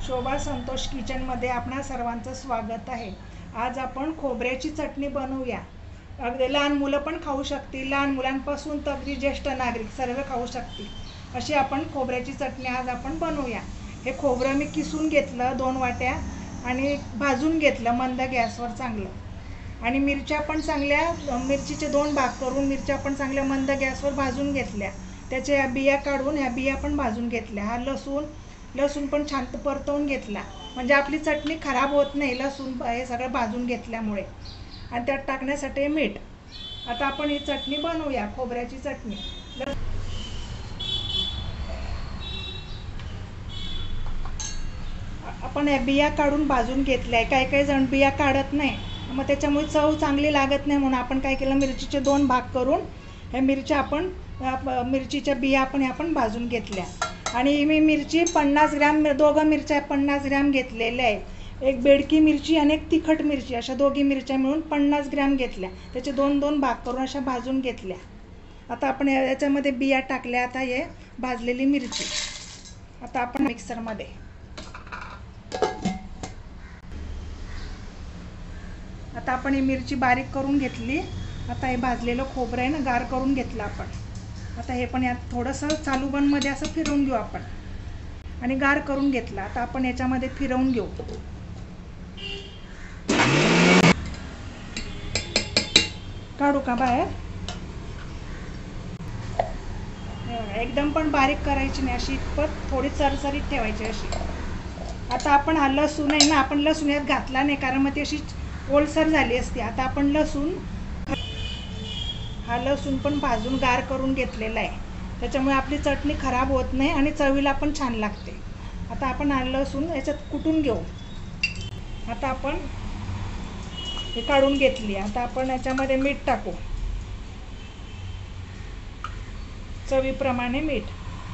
शोभा संतोष किचनमध्ये आपणा सर्वांचं स्वागत आहे। आज आपण खोबऱ्याची चटणी बनवूया। अगदी लहान मुलं पण खाऊ शकतील, लहान मुलांपासून तर अगदी ज्येष्ठ नागरिक सर्व खाऊ शकतील अशी आपण खोबऱ्याची चटणी आज आपण बनवूया। हे खोबरं मी किसून घेतलं 2 वाट्या आणि भाजून घेतलं मंद गॅसवर चांगलं। आणि मिरच्या पण चांगल्या मिरचीचे 2 भाग करून मिरच्या पण चांगल्या मंद गॅसवर भाजून घेतल्या। त्याच्या बिया काढून ह्या बिया पण भाजून घेतल्या। हा लसूण पण छान परतवून घेतला, म्हणजे आपली चटणी खराब होत नाही लसूण हे सगळं भाजून घेतल्यामुळे। आणि त्यात टाकण्यासाठी मीठ। आता आपण ही चटणी बनवूया, खोबऱ्याची चटणी। आपण या बिया काढून भाजून घेतल्या। काही जण बिया काढत नाही, मग त्याच्यामुळे चव चांगली लागत नाही, म्हणून आपण काय केलं, मिरचीचे 2 भाग करून ह्या मिरच्या आपण मिरचीच्या बिया आपण भाजून घेतल्या। आणि मी मिरची 50 ग्रॅम, 2 मिरच्या 50 ग्रॅम घेतलेल्या आहे। एक बेडकी मिरची आणि एक तिखट मिरची, अशा दोघी मिरच्या मिळून 50 ग्रॅम घेतल्या। त्याचे 2 भाग करून अशा भाजून घेतल्या। आता आपण याच्यामध्ये बिया टाकल्या। आता हे भाजलेली मिरची आता आपण मिक्सरमध्ये, आता आपण ही मिरची बारीक करून घेतली। आता हे भाजलेलं खोबरं आहे ना, गार करून घेतलं आपण। आता हे पण यात थोडंसं चालू बंदमध्ये असं फिरवून घेऊ आपण, आणि गार करून घेतलं। आता आपण याच्यामध्ये फिरवून घेऊ। काढू का बाहेर? एकदम पण बारीक करायची नाही, अशी थोडी सरसरीत ठेवायची अशी। आता आपण हा लसूण आहे ना, आपण लसूण यात घातला नाही, कारण मग ती अशी ओलसर झाली असती। आता आपण हा लसूण पण भाजून गार करून घेतलेला आहे, त्याच्यामुळे आपली चटणी खराब होत नाही आणि चवीला पण छान लागते। आता आपण हा लसूण याच्यात कुटून घेऊ। आता आपण हे काढून घेतली। आता आपण याच्यामध्ये मीठ टाकू, चवीप्रमाणे मीठ।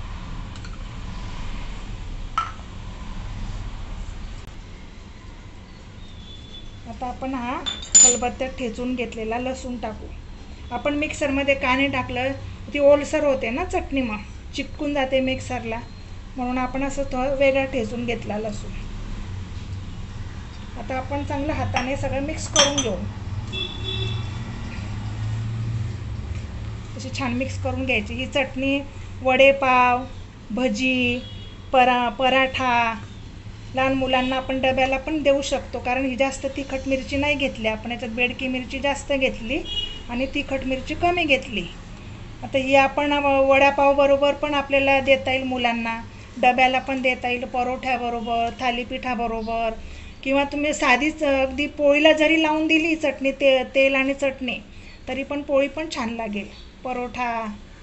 आता आपण हा खलबत्त्यात ठेचून घेतलेला लसूण टाकू। आपण मिक्सरमध्ये का नाही टाकलं, ती ओलसर होते ना चटणी, मग चिकटून जाते मिक्सरला, म्हणून आपण असं थोडं वेगळा ठेचून घेतला लसूण। आता आपण चांगलं हाताने सगळं मिक्स करून घेऊ। अशी छान मिक्स करून घ्यायची। ही चटणी वडेपाव, भजी, पराठा, लहान मुलांना आपण डब्याला पण देऊ शकतो, कारण ही जास्त तिखट मिरची नाही घेतली आपण, याच्यात बेडकी मिरची जास्त घेतली आणि तिखट मिरची कमी घेतली। आता ही आपण वडापाव बरोबर पण आपल्याला देता येईल, मुलांना डब्याला पण देता येईल, परोठ्याबरोबर, थालीपीठाबरोबर, किंवा तुम्ही साधीच अगदी पोळीला जरी लावून दिली चटणी, तेल आणि चटणी, तरी पण पोळी पण छान लागेल, परोठा।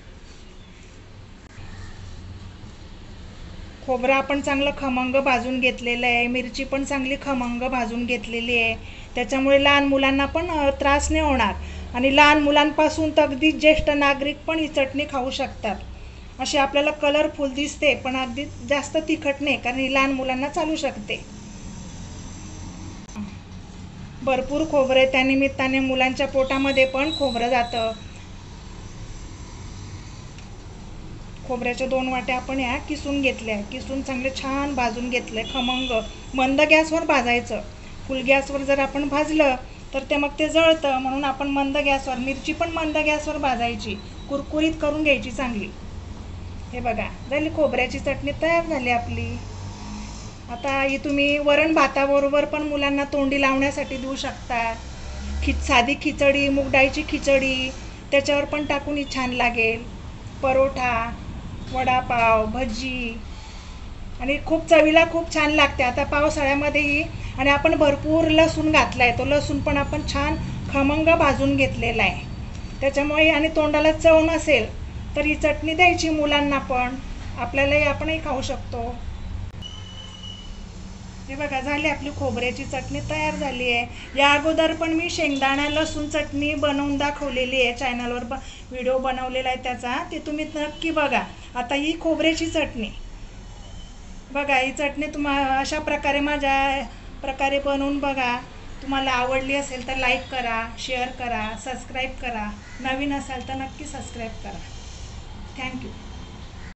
खोबरं आपण चांगलं खमंग भाजून घेतलेलं आहे, मिरची पण चांगली खमंग भाजून घेतलेली आहे, त्याच्यामुळे लहान मुलांना पण त्रास नाही होणार। आणि लहान मुलांपासून तर अगदी ज्येष्ठ नागरिक पण ही चटणी खाऊ शकतात। अशी आपल्याला कलरफुल दिसते, पण अगदी जास्त तिखट नाही, कारण ही लहान मुलांना चालू शकते। भरपूर खोबरं आहे, त्यानिमित्ताने मुलांच्या पोटामध्ये पण खोबरं जातं। खोबऱ्याच्या 2 वाट्या आपण ह्या किसून घेतल्या, किसून चांगले छान भाजून घेतले खमंग। मंद गॅसवर भाजायचं, फुल गॅसवर जर आपण भाजलं तर मग ते जळतं, म्हणून आपण मंद गॅसवर, मिरची पण मंद गॅसवर भाजायची, कुरकुरीत करून घ्यायची चांगली। हे बघा, झाली खोबऱ्याची चटणी तयार झाली आपली। आता ही तुम्ही वरण भाताबरोबर पण मुलांना तोंडी लावण्यासाठी देऊ शकता। साधी खिचडी, मूग डाळीची खिचडी, त्याच्यावर पण टाकून ही छान लागेल। परोठा, वडापाव, भजी, आणि खूप चवीला खूप छान लागते। आता पावसाळ्यामध्येही, आणि आपण भरपूर लसूण घातलाय, तो लसूण पण आपण छान खमंग भाजून घेतलेला आहे, त्याच्यामुळे, आणि तोंडाला चव नसेल तर ही चटणी द्यायची मुलांना पण, आपल्यालाही, आपणही खाऊ शकतो। हे बघा, झाली आपली खोबऱ्याची चटणी तयार झाली आहे। या अगोदर पण मी शेंगदाणा लसूण चटणी बनवून दाखवलेली आहे, चॅनलवर व्हिडिओ बनवलेला आहे त्याचा, ते तुम्ही नक्की बघा। आता ही खोबऱ्याची चटणी बघा, ही चटणी अशा प्रकारे माझ्या प्रकारे बनवून बघा। तुम्हाला आवडली असेल तर लाईक करा, शेअर करा, सबस्क्राईब करा, नवीन असाल तर नक्की सबस्क्राईब करा। थँक्यू।